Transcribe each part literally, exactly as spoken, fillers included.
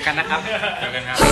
อกันนะครับเจอกันครับ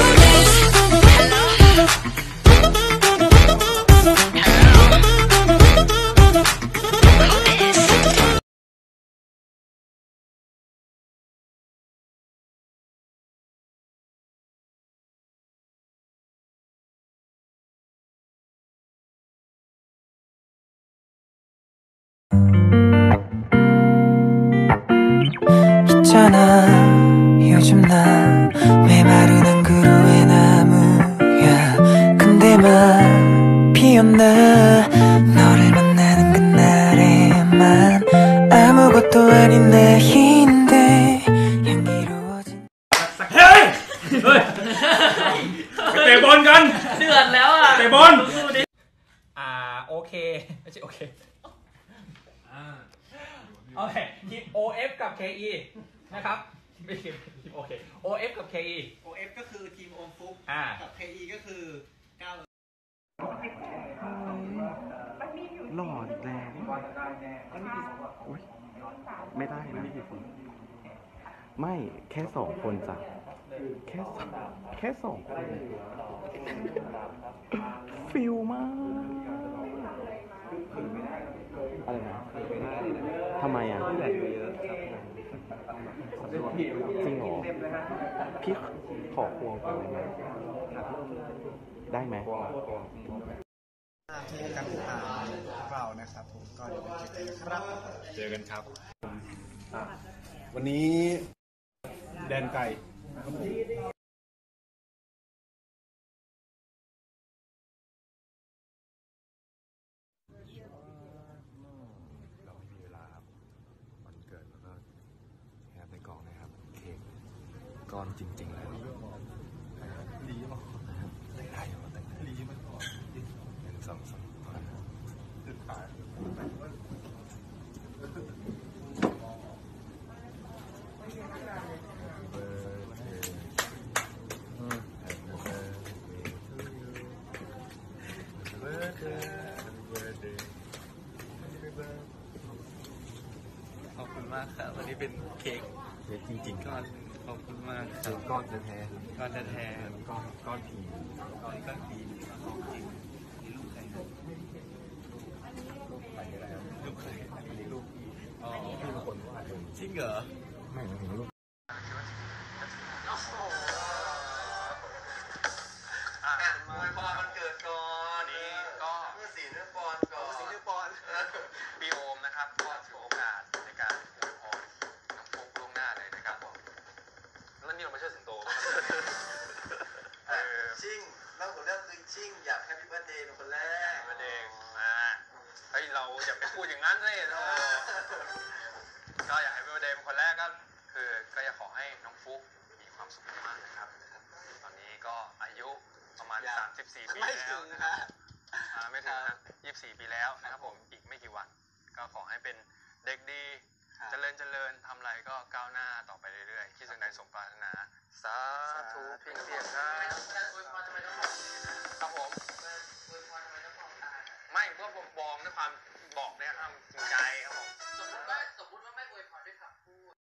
요즘 나 메마른 한 그루의 나무야 근데 막 피었나 너를 만나는 그날에만 아무것도 아닌 나인데 향기로워진 เฮ้ยเฮ้ยไปเตะบอลกันเดือดแล้วอ่ะเตะบอลอ่าโอเคไม่ใช่โอเคโอเคทีม โอ เอฟ กับ เค อี นะครับไม่ใช่ทีมโอเค โอ เอฟ กับ เค อีโอ เอฟ ก็คือทีมโอมฟุกกับ เค อี ก็คือก้าวหล่ออีกแล้วไม่ได้นะไม่แค่สองคนจ้ะแค่แค่สองคนฟิลมากอะไรนะทำไมอ่ะจริงเหรอพี่ขอควงกันได้ไหมได้ไหมที่การติดตามเรานะครับผมก็เดี๋ยวไปเจอกันครับเจอกันครับวันนี้แดนไก่ก้อนจริงๆแล้วดีมากได้มาแต่งดีมากหนึ่งสองสามขึ้นขาขอบคุณมากครับวันนี้เป็นเค้กเค้กจริงๆก้อนขอบคุณมากครับก้อนแท้ๆก้อนแท้ๆก้อนก้อนผีก้อนก้อนผีของจริงนี่ลูกใครลูกใครอะไรลูกใครอันนี้ลูกพี่อ๋อพี่เป็นคนวาดเองจริงเหรอไม่ไม่ถึงลูกมวยพอมันเกิดก่อนนี่ก็เมื่อสี่เนื้อปอนก่อนสี่เนื้อปอนปีโอมนะครับก็ถือโอกาสในการอวยพรน้องฟุ๊กล่วงหน้าเลยนะครับผมแล้วนี่เราไม่ใช่สิงโตชิ่งเรื่องของเรื่องคือชิ่งอยากให้พี่เบิร์ดเดย์เป็นคนแรกพี่เบิร์ดเดย์มาเฮ้ยเราอย่าไปพูดอย่างนั้นเลยก็อยากให้พี่เบิร์ดเดย์เป็นคนแรกก็คือก็อยากขอให้น้องฟุ๊กมีความสุขมากนะครับตอนนี้ก็อายุประมาณสามสิบสี่ปีแล้วนะครับไม่ถึงนะยี่สิบสี่ปีแล้วนะครับผมอีกไม่กี่วันก็ขอให้เป็นเด็กดีเจริญเจริญทำอะไรก็ก้าวหน้าต่อไปเรื่อยๆที่สิ่งใดสมปรารถนาสาธุเพียงเสียงนะครับผมไม่เพื่อผมบอกด้วยความบอกเนี่ยครับจริงใจครับผมสมมติว่าสมมติว่าไม่อวยพรด้วยคำพูด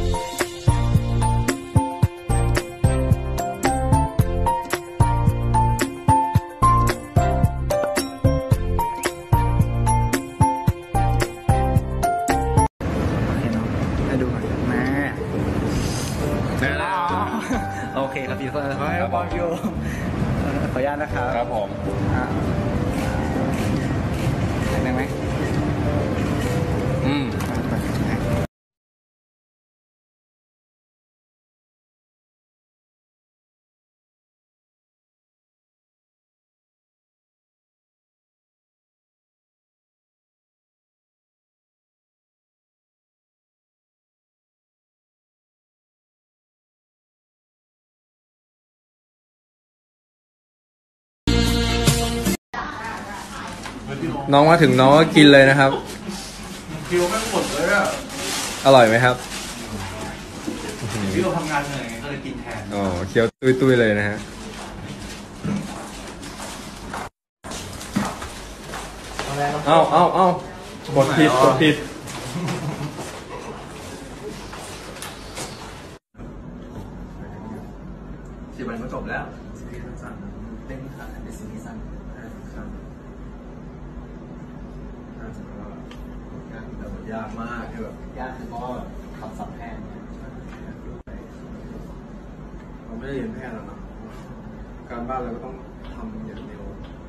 โอเคครับพี่เฟิร์นครับบอลยูขออนุญาตนะครับครับผมได้ไหมอืมน้องมาถึงน้องก็กินเลยนะครับคิวไม่หมดเลยอ่ะอร่อยไหมครับพี่เราทำงานเหนื่อยก็เลยกินแทนอ๋อเคี้ยวตุ้ยๆเลยนะฮะเอ้าเอ้าเอ้ากดผิดกดผิดสิบวันก็จบแล้วซีรีส์สั้นๆเป็นเป็นซีรีส์สั้นครับน่าจะว่ายากแต่ว่ายากมากคือแบบยากคือเพราะว่าคำศัพท์แพทย์เราไม่ได้เรียนแพทย์แล้วนะการบ้านเราก็ต้องทำอย่างเดียว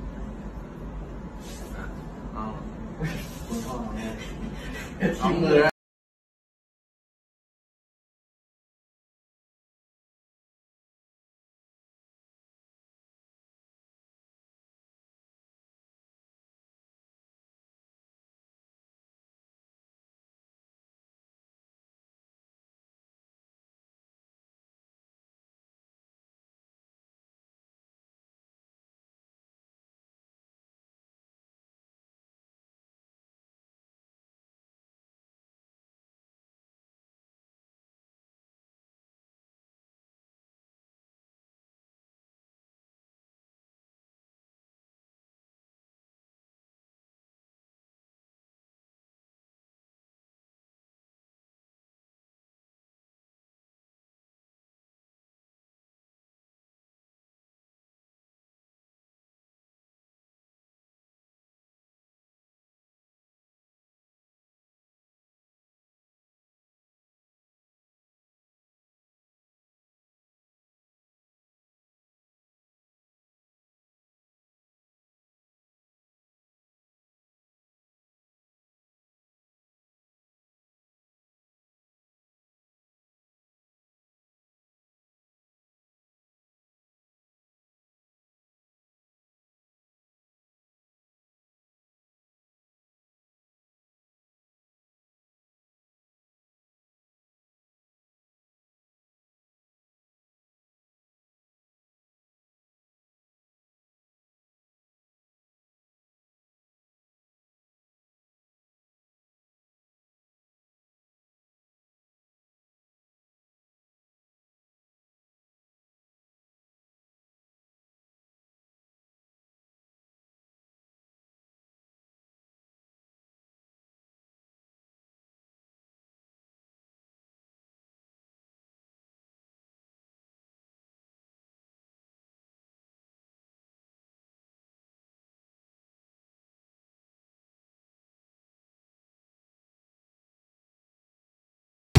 อ้าวคุณพ่อเอามือ